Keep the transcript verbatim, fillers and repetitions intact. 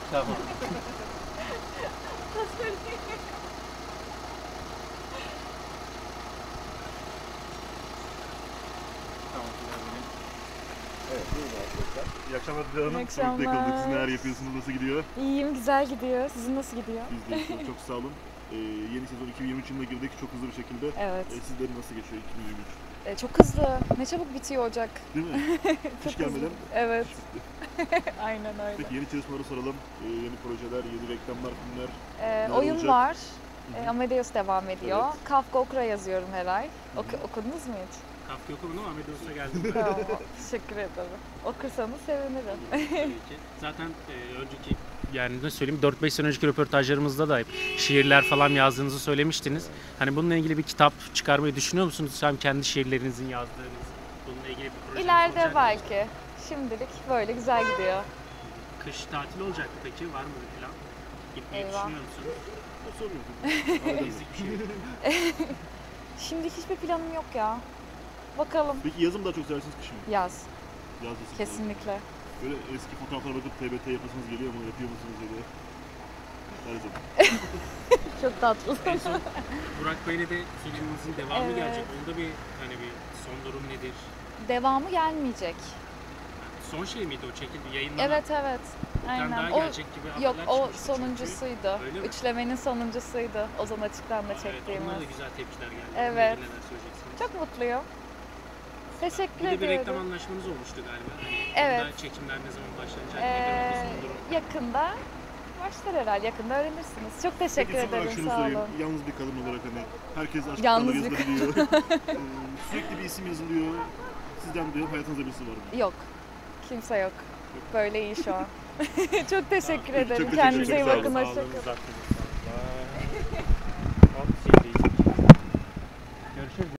Tamam. Evet, buyurun arkadaşlar. İyi akşamlar Dilan Hanım. İyi akşamlar. Soğukta kaldık. Siz neler yapıyorsunuz? Nasıl gidiyor? İyiyim, güzel gidiyor. Sizin nasıl gidiyor? Biz de çok, çok sağ olun. Ee, yeni sezon iki bin yirmi üç yılına girdik çok hızlı bir şekilde. Evet. Ee, sizlerin nasıl geçiyor iki bin yirmi üç? E, çok hızlı. Ne çabuk bitiyor Ocak. Değil mi? Çok Hiç gelmeden. hızlı. Evet. Aynen öyle. Peki yeni çalışmaları soralım. Ee, yeni projeler, yeni reklamlar, filmler. E, neler oyun olacak? var. Hı hı. E, Amadeus devam ediyor. Evet. Kafka Okra yazıyorum her ay. Hı hı. Oku, okudunuz mu hiç? Kafka okumadım ama Amadeus'a geldim. Tamam. Teşekkür ederim. Okursanız sevinirim. Tabii ki. Zaten e, önceki yani ne söyleyeyim dört beş sene önceki röportajlarımızda da hep şiirler falan yazdığınızı söylemiştiniz. Hani bununla ilgili bir kitap çıkarmayı düşünüyor musunuz? Hem kendi şiirlerinizin yazdığınız, bununla ilgili bir projeniz İleride olacak mı? belki. Şimdilik böyle güzel gidiyor. Kış tatili olacak mı peki? Var mı bir plan? Gitmeyi Eyvah. düşünüyor musunuz? O soruyorum. Gezdik bir şey. Şimdi hiçbir planım yok ya. Bakalım. Peki yazı mı daha çok seversiniz, kış mı? Yaz. Yaz yazı. Kesinlikle. Böyle eski fotoğraflara bakıp T B T yapasınız geliyor mu? Yapıyor musunuz ya da? Her zaman. Çok tatlı. En son Burak Bey'le de filminizin devamı Evet. gelecek. Onda bir hani bir son durum nedir? Devamı gelmeyecek. Son şey miydi o çekildi yayınlanan? Evet evet. Bir tane Aynen. daha O gelecek gibi yok haberler o çıkmıştı çünkü. sonuncusuydu. Öyle mi? Üçlemenin sonuncusuydu. Ozan Açık'tan da Evet, çektiğimiz. onlara da güzel tepkiler geldi. Evet. Onunla ilgili neler söyleyeceksiniz? Çok mutluyum. Teşekkür Bir de bir reklam ediyorum. anlaşmanız olmuştu galiba. Hani Evet. onda çekimler ne zaman başlanacak? Ee, nedir orada son durum? yakında başlar herhalde. Yakında öğrenirsiniz. Çok teşekkür Peki son olarak ederim. şunu Sağ sorayım. olun. Yalnız bir kadın olarak hani herkes aşk Yalnız kitapları bir- yazılabiliyor. ee, sürekli bir isim yazılıyor. Sizden de yok. Hayatınızda birisi var mı? Yok. Kimse yok. Böyle iyi şu an. Çok teşekkür Çok ederim. teşekkür Kendinize iyi ederim. bakın. Sağ olun, Hoşçakalın. sağlığınız hakkınızda. Hop, şey değil. Görüşürüz.